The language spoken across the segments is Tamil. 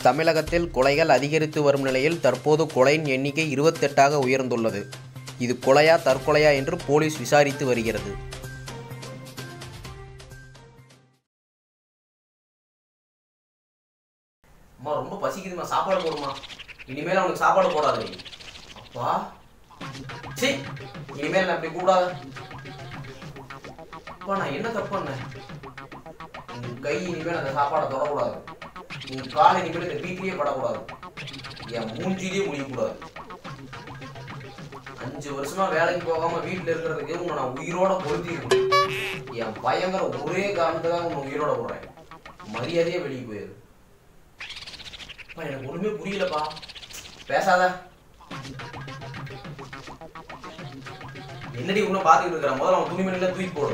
தமிழகத்தில் கொலைகள் அதிகரித்து வரும் நிலையில் தற்போது கொலையின் எண்ணிக்கை 28ஆக உயர்ந்துள்ளது. இது கொலையா தற்கொலையா என்று போலீஸ் விசாரித்து வருகிறது. அம்மா ரொம்ப பசிக்குதுமா, சாப்பாடு போடுமா. இனிமேல் அவனுக்கு சாப்பாடு போடாது. அப்பா சரி, இனிமேல் நான் இப்படி கூடாது. அப்பா நான் என்ன தப்பு பண்ணேன்? உங்க கை இனிமேல் அந்த சாப்பாடை தொடக்கூடாது. உங்க கால் இனிமேல் இந்த வீட்லயே படக்கூடாது. என் மூஞ்சிலேயே முடியக்கூடாது. 5 வருஷமா வேலைக்கு போகாம வீட்டுல இருக்கிறதுக்கு உன்னை நான் உயிரோட பொருத்திருக்கணும். என் பையங்கிற ஒரே காரணத்துக்காக உன்னை உயிரோட போடுறேன். மரியாதையே வெளியே போயிரு. எனக்கு ஒண்ணுமே புரியலப்பா. பேசாத. என்னடி உன்ன பாத்துக்கிட்டு இருக்கிற? முதல்ல அவன் துணிமணில தூக்கி போடு.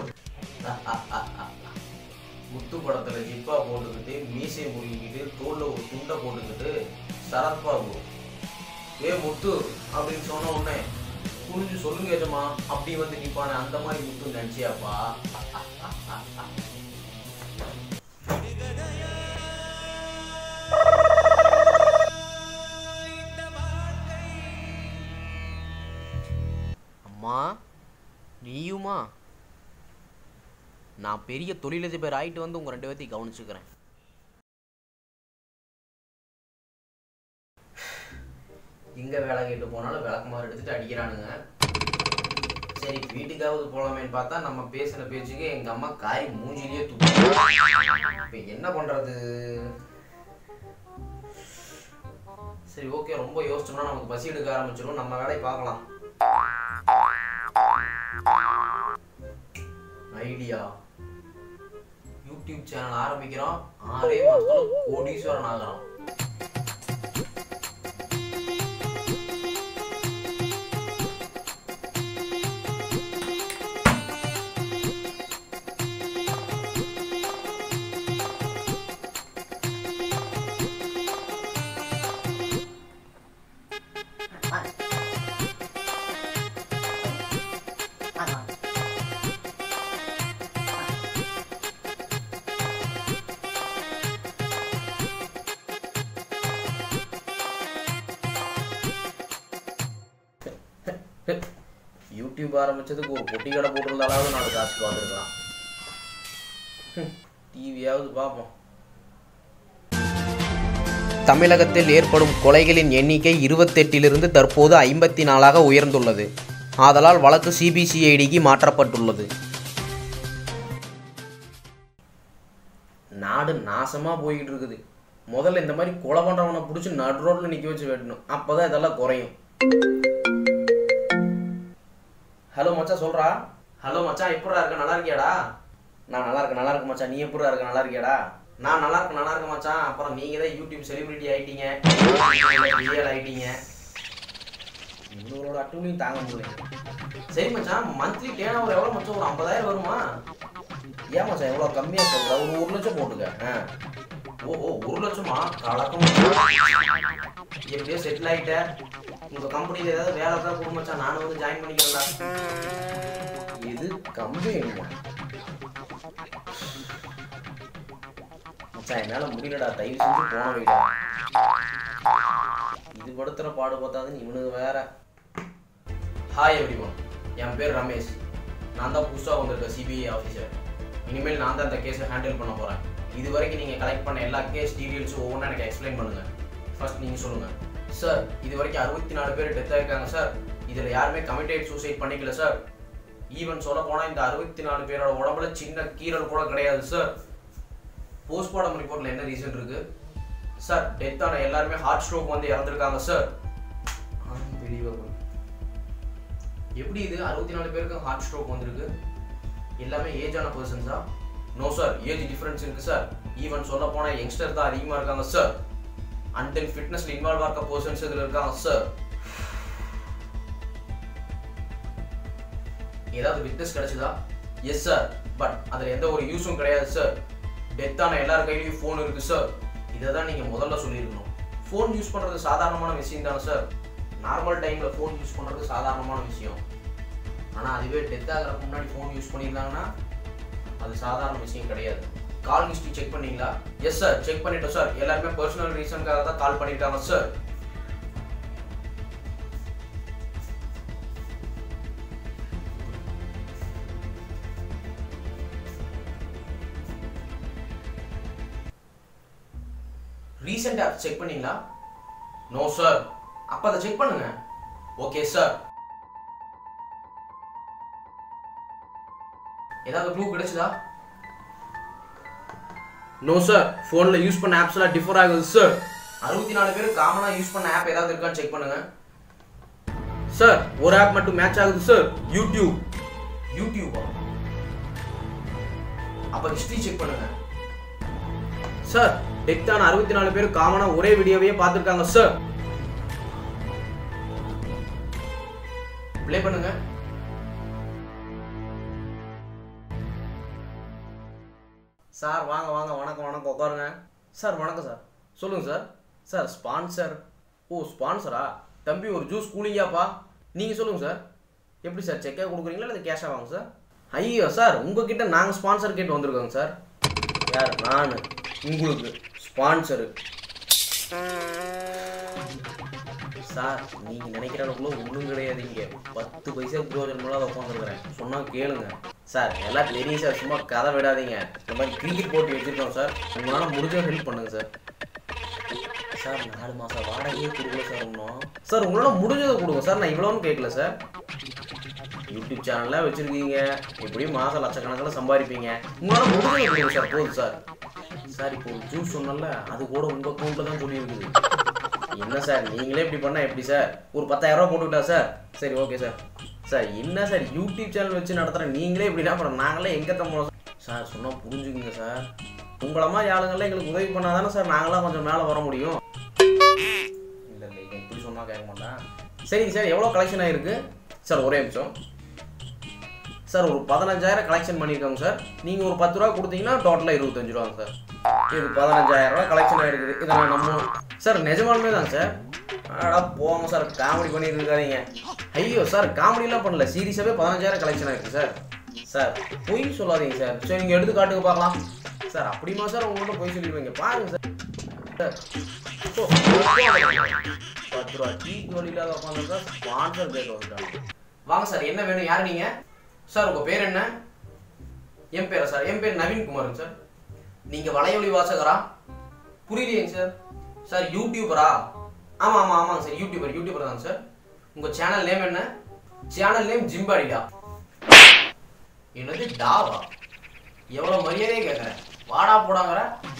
முத்து படத்துல ஜிப்பா போட்டுக்கிட்டு மீசை முறுக்கிட்டு தோல்ல ஒரு துண்டை போட்டுக்கிட்டு சரத்பாபு ஏ முத்து அப்படின்னு சொன்ன உடனே புரிஞ்சு சொல்லுங்க ஏஜமா அப்படி வந்து நிப்பானே, அந்த மாதிரி முத்து நினைச்சியாப்பா? அம்மா நீயுமா? நான் பெரிய தொழிலதிபர் ஆயிட்டு வந்து உங்க 2 பேர்த்தையும் கவனிச்சுக்கிறேன். எங்க வேலை கேட்டு போனாலும் விளக்கமாறு எடுத்துட்டு அடிக்கிறானுங்க. சரி வீட்டுக்காவது போலாமேன்னு பார்த்தா நம்ம பேசின பேச்சுக்கு எங்க அம்மா காரி மூஞ்சிலேயே தூக்கு. இப்ப என்ன பண்றது? சரி ஓகே, ரொம்ப யோசிச்சோம்னா நமக்கு பசி எடுக்க ஆரம்பிச்சிடும். நம்ம வேலையை பார்க்கலாம். ஐடியா, யூடியூப் சேனல் ஆரம்பிக்கிறோம். 6 மாசத்துல கோடீஸ்வரன் ஆகிறோம். யூடியூப் ஆரம்பிச்சதுக்கு ஒரு பொட்டி கடை போட்டிருந்தாலாவது நான் காசு பார்த்துருக்கலாம். டிவியாவது பார்ப்போம். தமிழகத்தில் ஏற்படும் கொலைகளின் எண்ணிக்கை 28லிருந்து தற்போது 54ஆக உயர்ந்துள்ளது. ஆதலால் வழக்கு சிபிசிஐடிக்கு மாற்றப்பட்டுள்ளது. நாடு நாசமா போய்கிட்டு இருக்குது. முதல்ல இந்த மாதிரி கொலை பண்றவனை பிடிச்சி நடு ரோட்ல நிக்க வச்சு வெட்டணும். அப்பதான் இதெல்லாம் குறையும். ஹலோ மச்சான் சொல்றா. ஹலோ மச்சான் எப்படா இருக்க? நல்லா இருக்கியாடா? நான் நல்லா இருக்கேன் மச்சான். நீ எப்படா இருக்க? நல்லா இருக்கியாடா? நான் நல்லா இருக்கேன் மச்சான். அப்புறம் நீங்க தான் யூடியூப் செலிபிரிட்டி ஆயிட்டீங்க, ஆயிட்டீங்க. உங்களோட அட்டூழியும் தாங்க முடியல. சரி மச்சான், மந்த்லி டேர்ன் ஓவர் எவ்வளவு மச்சான்? ஒரு 50,000 வருமா? ஏன் மச்சான் எவ்வளவு கம்மியா சொல்ற? ஒரு 1 லட்சம் போட்டுக்க. ஓஹோ 1 லட்சமா? கலக்கம். எப்படியோ செட்டில் ஆயிட்ட. உங்க கம்பெனில ஏதாவது வேலை தான் கொடுங்க மச்சான், நானும் வந்து ஜாயின் பண்ணிக்கிறேன். இது கம்பெனி மச்சான், என்னால முடியலடா. தயவு செஞ்சு போன வைடா. இது படுத்துற பாடு பார்த்தாதுன்னு இவனுக்கு வேற. ஹாய் எவ்ரிவன், என் பேர் ரமேஷ். நான் தான் புதுசாக வந்திருக்க சிபிஐ ஆஃபீஸர். இனிமேல் நான் தான் இந்த கேஸை ஹேண்டில் பண்ண போறேன். இது வரைக்கும் நீங்க கலெக்ட் பண்ண எல்லா கேஸ் டீடைல்ஸும் ஒவ்வொன்றா எனக்கு எக்ஸ்பிளைன் பண்ணுங்க. ஃபர்ஸ்ட் நீங்க சொல்லுங்க. சார் இது வரைக்கும் 64 பேர் டெத் ஆயிருக்காங்க சார். இதுல யாருமே கமிட்டட் சூசைட் பண்ணிக்கல சார். ஈவன் சொல்ல போனா இந்த 64 பேரோட உடம்புல சின்ன கீரல் கூட கிடையாது சார். போஸ்ட்மார்டம் ரிப்போர்ட்ல என்ன ரீசன் இருக்கு சார்? டெத் ஆன எல்லாருமே ஹார்ட் ஸ்ட்ரோக் வந்து இறந்துருக்காங்க சார். அன்பிலீவபிள். எப்படி இது 64 பேருக்கு ஹார்ட் ஸ்ட்ரோக் வந்திருக்கு? எல்லாமே ஏஜ் ஆன பர்சன்ஸா? நோ சார், ஏஜ் டிஃபரன்ஸ் இருக்கு சார். ஈவன் சொல்ல போனா யங்ஸ்டர் தான் அதிகமா இருக்காங்க சார். அண்ட் தென் ஃபிட்னஸ்ல இன்வால்வ் ஆக பர்சன்ஸ் இதுல இருக்காங்க சார். ஏதாவது விட்னஸ் கிடைச்சதா? எஸ் சார், பட் அதுல எந்த ஒரு யூஸும் கிடையாது சார். டெத் ஆன எல்லார் கையிலயும் ஃபோன் இருக்கு சார். இதை தான் நீங்க முதல்ல சொல்லியிருக்கணும். ஃபோன் யூஸ் பண்றது சாதாரணமான விஷயம் தானே சார். நார்மல் டைம்ல ஃபோன் யூஸ் பண்றது சாதாரணமான விஷயம். ஆனா அதுவே டெத் ஆகிறதுக்கு முன்னாடி ஃபோன் யூஸ் பண்ணியிருந்தாங்கன்னா அது சாதாரண விஷயம் கிடையாது. கால் ஹிஸ்ட்ரி செக் பண்ணீங்களா? எஸ் சார், செக் பண்ணிட்டோம் சார். எல்லாருமே பர்சனல் ரீசனுக்காக தான் கால் பண்ணிட்டாங்க சார். ரீசெண்ட் ஆப் செக் பண்ணீங்களா? No sir. அப்ப அதை செக் பண்ணுங்க. Okay sir. ஏதாவது க்ளூ கிடைச்சதா? No sir. ஃபோன்ல யூஸ் பண்ண ஆப்ஸ்லாம் டிஃபர் ஆகுது சார். 64 பேர் காமனா யூஸ் பண்ண ஆப் ஏதாவது இருக்கான்னு செக் பண்ணுங்க சார். ஒரு ஆப் மட்டும் மேட்ச் ஆகுது சார். யூடியூப். யூடியூபா? அப்ப ஹிஸ்டரி செக் பண்ணுங்க சார். டெக்டான 64 பேர் காமனா ஒரே வீடியோவையே பார்த்திருக்காங்க சார். ப்ளே பண்ணுங்க சார். வாங்க வாங்க, வணக்கம் வணக்கம், உட்காருங்க சார். வணக்கம் சார், சொல்லுங்க சார். Sir sponsor? ஓ ஸ்பான்சரா? தம்பி ஒரு ஜூஸ் கூலிங்காப்பா. நீங்கள் சொல்லுங்க சார். எப்படி சார், செக்காக கொடுக்குறீங்களா இல்லை கேஷாக வாங்க சார்? ஐயோ சார், உங்ககிட்ட நாங்கள் ஸ்பான்சர் கேட்டு வந்திருக்கோங்க சார். யார்? நான் உங்களுக்கு ஸ்பான்சரு சார். நீங்கள் நினைக்கிற அளவுக்குள்ள ஒன்றும் கிடையாது. இங்கே 10 பைசா பிரயோஜனமெல்லாம் உட்காந்துருக்குறேன். சொன்னால் கேளுங்க சார். எல்லாம் தெரியும் சார், சும்மா கதை விடாதீங்க. இந்த மாதிரி கிரிக்கெட் போட்டி வச்சுருக்கோம் சார். உங்களால் முடிஞ்ச ஹெல்ப் பண்ணுங்க சார். சார் 4 மாதம் வாடகையே கொடுக்கல சார் இன்னும். சார் உங்களால் முடிஞ்சதை கொடுங்க சார். நான் இவ்வளோன்னு கேட்கல சார். யூடியூப் சேனல்லாம் வச்சுருக்கீங்க, எப்படியும் மாதம் லட்சக்கணக்கில் சம்பாதிப்பீங்க. உங்களால் முடிஞ்சதை கொடுங்க சார். போதும் சார். சார் இப்போ ஒரு ஜூஸ் சொன்னல, அது கூட உங்கள் அக்கௌண்ட்டில் தான் சொல்லியிருக்குது. என்ன சார் நீங்களே இப்படி பண்ணால் எப்படி சார்? ஒரு 10,000 ரூபா போட்டுக்கிட்டா சார்? சரி ஓகே சார். சார் என்ன சார் யூடியூப் சேனல் வச்சு நடத்துகிற நீங்களே இப்படின்னா அப்புறம் நாங்களே எங்கே தம்போம் சார்? சொன்னால் புரிஞ்சுக்குங்க சார். உங்களை மாதிரி ஆளுங்கள்லாம் எங்களுக்கு உதவி பண்ணால் தானே சார் நாங்களாம் கொஞ்சம் மேலே வர முடியும். இல்லை இல்லை, இதை இப்படி சொன்னால் கேட்க மாட்டேன். சரிங்க சார், எவ்வளோ கலெக்ஷன் ஆகிருக்கு சார்? ஒரே நிமிஷம் சார். ஒரு 15,000 கலெக்ஷன் பண்ணியிருக்கோங்க சார். நீங்கள் ஒரு 10 ரூபா கொடுத்தீங்கன்னா டோட்டலாக 25 ரூபாங்க சார். இது 15,000 ரூபா கலெக்ஷன் ஆகிருக்குது. இதை நான் நம்ம சார் நிஜமாலுமே தான் சார். ஆனால் போங்க சார், காமெடி பண்ணிட்டு இருக்காதீங்க. ஐயோ சார், காமெடிலாம் பண்ணல, சீரியஸாகவே 15,000 கலெக்ஷன் ஆகிருக்கு சார். சார் பொய் சொல்லாதீங்க சார். சரி நீங்கள் எடுத்து காட்டுங்க பார்க்கலாம் சார். அப்படிமா சார் உங்கள்கிட்ட பொய் சொல்லிடுவீங்க? பாருங்க சார். சார் 10 ரூபா டீக்கு வழியில்லாத உட்காந்துருக்கா ஸ்பான்சர் கேட்க வந்துட்டாங்க. வாங்க சார், என்ன வேணும்? யார் நீங்கள் சார்? உங்கள் பேர் என்ன? என் பேரா சார்? என் பேர் நவீன்குமாருங்க சார். நீங்கள் வலையொலி வாசகரா? புரியலையேங்க சார். சார் யூடியூபரா? ஆமாம் ஆமாம் ஆமாங்க சார், யூடியூபர் தாங்க சார். உங்கள் சேனல் நேம் என்ன? சேனல் நேம் ஜிம்பாடிடா. என்னது டாவா? எவ்வளோ மரியாதையே கேட்குறேன். வாடா போடாங்கிற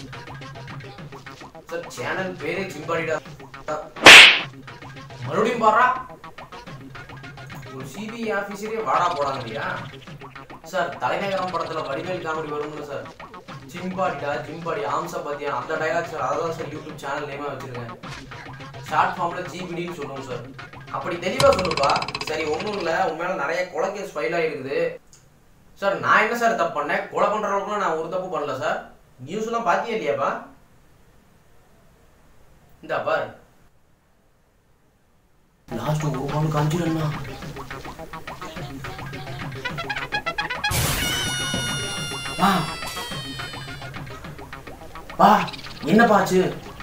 சார். சேனல் பேரே ஜிம்பாடிடா. மறுபடியும் பாடுறா. ஒரு சிபிஐ ஆஃபீஸரே வாடா போடாங்கய்யா சார். தலைநகரம் படத்தில் வடிவேல் காமெடி வரும்ல சார், ஜிம்பாடி ஆம்சா பாத்தியா, அந்த டைலாக் சார். அதான் சார் யூடியூப் சேனல் நேமாக வச்சுருக்கேன். ஷார்ட் ஃபார்மில் ஜிபிடின்னு சொல்லுவோம் சார். அப்படி தெளிவாக சொல்லுப்பா. சரி ஒன்றும் இல்லை, உன் மேலே நிறைய கொலை கேஸ் ஃபைல் ஆகிருக்குது சார். நான் என்ன சார் தப்பு பண்ணேன்? கொலை பண்ணுற அளவுக்குலாம் நான் ஒரு தப்பு பண்ணல சார். நியூஸ்லாம் பார்த்தியா இல்லையாப்பா? இந்தா பாரு, லாஸ்ட் ஒரு நாள் காஞ்சிடா. வா என்னப்பா ஆச்சு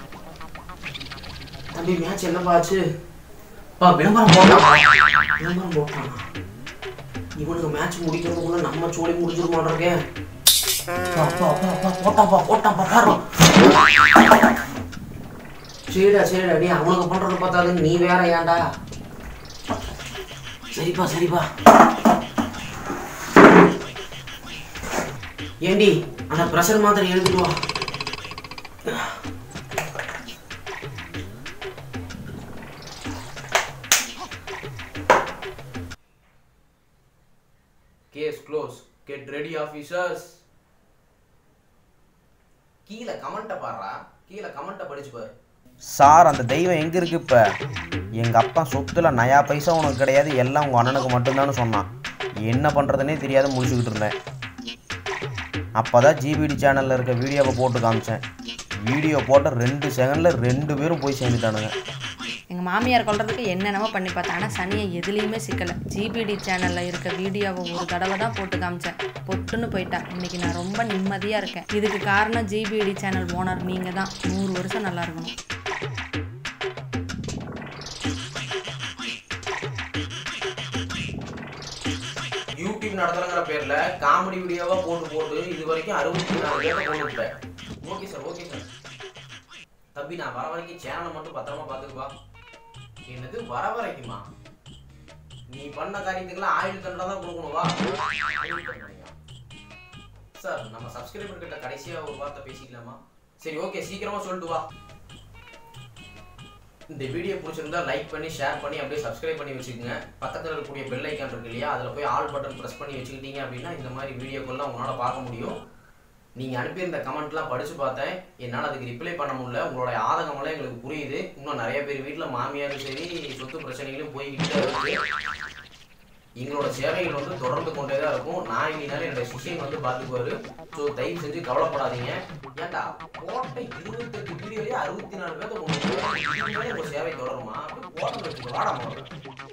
தம்பி? மேட்ச் என்னப்பா ஆச்சு? விளம்பரம் போட்டான். இவனுக்கு மேட்ச் முடிக்கிறதுக்குள்ள நம்ம சோழி முடிஞ்சிட மாட்டேங்க. போட்டாப்பா பாரு. சரிடா நீ அவனுக்கு பண்றது பார்த்தாது, நீ வேற ஏன்டா? சரிப்பா ஏண்டி அந்த பிரஷர் மாத்திரை எழுதிடுவா. Case close. Get ready officers. கீழே கமெண்ட்டை பாடுறா. கீழே கமெண்ட்டை படிச்சு பாரு. சார் அந்த தெய்வம் எங்கே இருக்குது? இப்போ எங்கள் அப்பா சொத்தில் நயா பைசா உனக்கு கிடையாது, எல்லாம் உங்கள் அண்ணனுக்கு மட்டும்தான்னு சொன்னான். என்ன பண்ணுறதுனே தெரியாத முடிச்சுக்கிட்டு இருந்தேன். அப்போ தான் ஜிபிடி சேனலில் இருக்க வீடியோவை போட்டு காமிச்சேன். வீடியோ போட்ட 2 செகண்டில் 2 பேரும் போய் சேர்ந்துட்டானுங்க. எங்கள் மாமியார் கொள்றதுக்கு என்னென்னமோ பண்ணி பார்த்தேன். ஆனால் சனியை எதுலேயுமே சிக்கலை. ஜிபிடி சேனலில் இருக்க வீடியோவை ஒரு தடவை தான் போட்டு காமிச்சேன். பொட்டுன்னு போயிட்டா. இன்றைக்கி நான் ரொம்ப நிம்மதியாக இருக்கேன். இதுக்கு காரணம் ஜிபிடி சேனல் ஓனர் நீங்கள் தான். 100 வருஷம் நல்லா இருக்கணும். யூடியூப் நடத்துறங்கிற பேர்ல காமெடி வீடியோவா போட்டு இது வரைக்கும் 64 பேரை கொண்டு விட்டேன். ஓகே சார் தம்பி, நான் வர வரைக்கும் சேனலை மட்டும் பத்திரமா பார்த்துக்குவா. என்னது வர வரைக்குமா? நீ பண்ண காரியத்துக்கெல்லாம் ஆயுள் தண்டனை தான் கொடுக்கணுவா? சார், நம்ம சப்ஸ்கிரைபர் கிட்ட கடைசியா ஒரு வார்த்தை பேசிக்கலாமா? சரி, ஓகே, சீக்கிரமா சொல்லிட்டு வா. இந்த வீடியோ பிடிச்சிருந்தா லைக் பண்ணி ஷேர் பண்ணி அப்படியே சப்ஸ்கிரைப் பண்ணி வச்சுக்கோங்க. பக்கத்தில் இருக்கக்கூடிய பெல் ஐக்கான் இருக்கு இல்லையா, அதில் போய் ஆல் பட்டன் ப்ரெஸ் பண்ணி வச்சுக்கிட்டீங்க அப்படின்னா இந்த மாதிரி வீடியோக்கெல்லாம் உங்களால் பார்க்க முடியும். நீங்கள் அனுப்பியிருந்த கமெண்ட்லாம் படித்து பார்த்தேன். என்னால் அதுக்கு ரிப்ளை பண்ண முடியல. உங்களுடைய ஆதங்கமெல்லாம் எங்களுக்கு புரியுது. இன்னும் நிறைய பேர் வீட்டில் மாமியாரும் சரி சொத்து பிரச்சனைகளும் போய்கிட்டே இருக்கு. எங்களோட சேவைகள் வந்து தொடர்ந்து கொண்டே தான் இருக்கும். நான் இல்லைனாலும் என்னோட சிஷியன் வந்து பார்த்துக்குவாரு. ஸோ தயவு செஞ்சு கவலைப்படாதீங்க. ஏன்டா போட்ட 28 வீடியோலேயே 64 பேர்த்த கொண்டு சேவை தொடருமா? போட்டு வச்சுக்க வாடாம.